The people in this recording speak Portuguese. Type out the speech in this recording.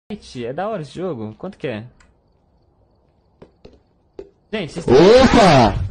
É da hora esse jogo. Quanto que é? Gente, vocês Opa!